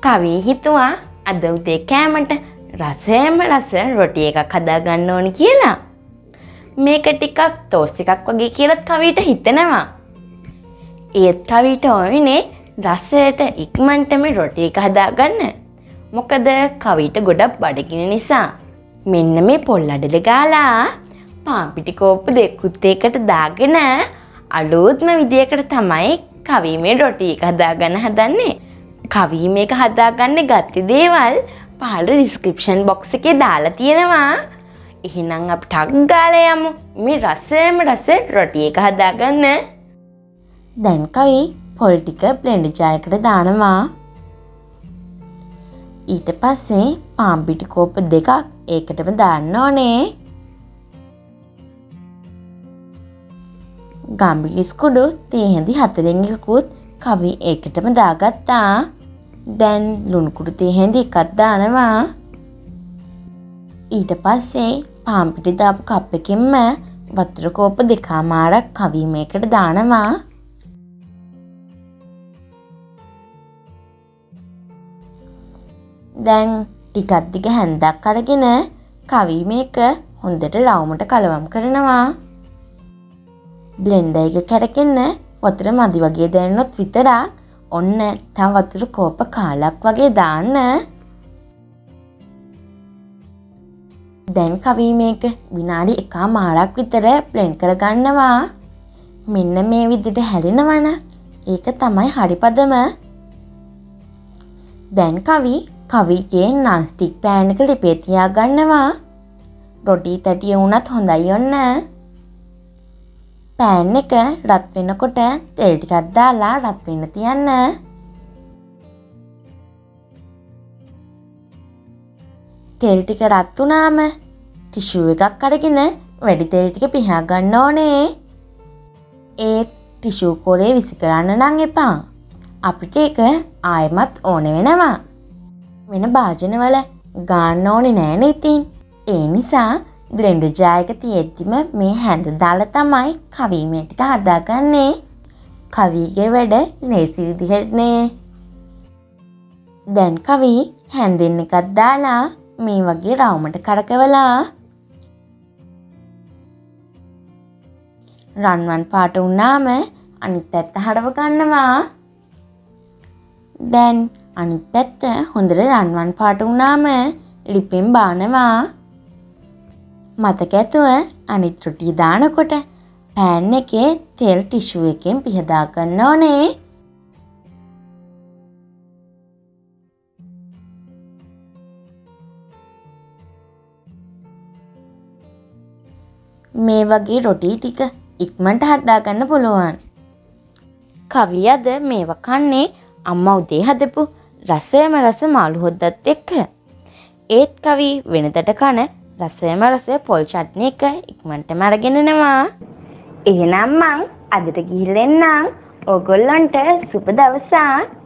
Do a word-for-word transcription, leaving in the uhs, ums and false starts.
කවි හිතුවා අද උදේ කෑමට රසයම රස රොටි එකක් හදා ගන්න ඕනි කියලා. මේක ටිකක් ටෝස්ට් එකක් වගේ කියලා කවිට හිතෙනවා. ඒත් කවිට ඕනේ රසයට ඉක්මනටම රොටි එක හදා ගන්න. මොකද කවිට ගොඩක් බඩගිනි නිසා. මෙන්න මේ පොල් අඩල ගාලා පාන් පිටි කෝප්පු දෙකකුත් එකට දාගෙන අලුත්ම විදියකට තමයි කවි මේ රොටි එක හදාගන්න හදන්නේ. කවි මේක හදාගන්න ගත්ත දේවල් පහළ ඩිස්ක්‍රිප්ෂන් බොක්ස් එකේ දාලා තියෙනවා. එහෙනම් අපි ටක් ගාලා යමු මේ රසයම රස රොටි එක හදාගන්න. දැන් කවි පොල් ටික බ්ලෙන්ඩර් ජාරයකට දානවා. ඊට පස්සේ පාන් පිටි කෝප්පු දෙකක් ඒකටම දාන්න ඕනේ. ගම්බිරිස් කුඩු තේ හැඳි හතරෙන් එකකුත් කවි ඒකටම දාගත්තා. දැන් ලුණු කුඩු තේ හැඳි එකක් දානවා. ඊට පස්සේ පාන් පිටි දාපු කප් එකකින්ම වතුර කෝප්ප දෙකමාරක් කවි මේකට දානවා. දැන් ටිකක් දිග හැන්දක් අරගෙන කවි මේක හොඳට රවුමට කලවම් කරනවා. බ්ලෙන්ඩර් එක කැරකෙන්න වතුර මදි වගේ දැනුනොත් විතරක් ඔන්න තව වතුර කෝප්ප කාලක් වගේ දාන්න. දැන් කවි මේක විනාඩි එකමාරක් විතර බ්ලෙන්ඩ් කරගන්නවා. මෙන්න මේ විදිහට හැලෙනවනම් ඒක තමයි හරි පදම. දැන් කවි කවිගේ non stick pan එක ලිපේ තියාගන්නවා. රොටි තැටිය වුණත් හොඳයි ඔන්න. පෑන් එක රත් වෙනකොට තෙල් ටිකක් දාලා රත් වෙන්න තියන්න. තෙල් ටික රත් වුණාම ටිෂු එකක් අරගෙන වැඩි තෙල් ටික පිහා ගන්න ඕනේ. ඒත් ටිෂු කොලේ විසි කරන්න නම් එපා. අපිට ඒක ආයෙමත් ඕන වෙනවා. වෙන භාජනවල ගාන්න ඕනේ නෑනේ ඉතින්. ඒ නිසා බ්ලෙන්ඩර් ජාරයක තියෙද්දිම මේ හැඳ දාලා තමයි කවි මේ ටික හදාගන්නේ. කවිගේ වැඩ ලේසි විදිහටනේ. දැන් කවි හැඳෙන් එකක් දාලා මේ වගේ රවුමට කරකවලා රන්වන් පාට වුණාම අනිත් පැත්ත හරව ගන්නවා. දැන් අනිත් පැත්ත හොඳට රන්වන් පාට වුණාම ලිපෙන් බානවා. මතක ඇතුව අනිත් රොටිය දානකොට පෑන් එකේ තෙල් ටිෂු එකෙන් පිහදා ගන්න ඕනේ. මේ වගේ රොටි ටික ඉක්මනට හදාගන්න පුළුවන්. කවි අද මේවා කන්නේ අම්මා උදේ හදපු රසයම රස මාළු හොද්දත් එක්ක. ඒත් කවි වෙනදට කන රසයම රස පොල් චට්නි එක ඉක්මනටම අරගෙන එනවා. එහෙනම් මං අදට ගිහින් එන්නම්. ඕගොල්ලන්ට සුබ දවසක්.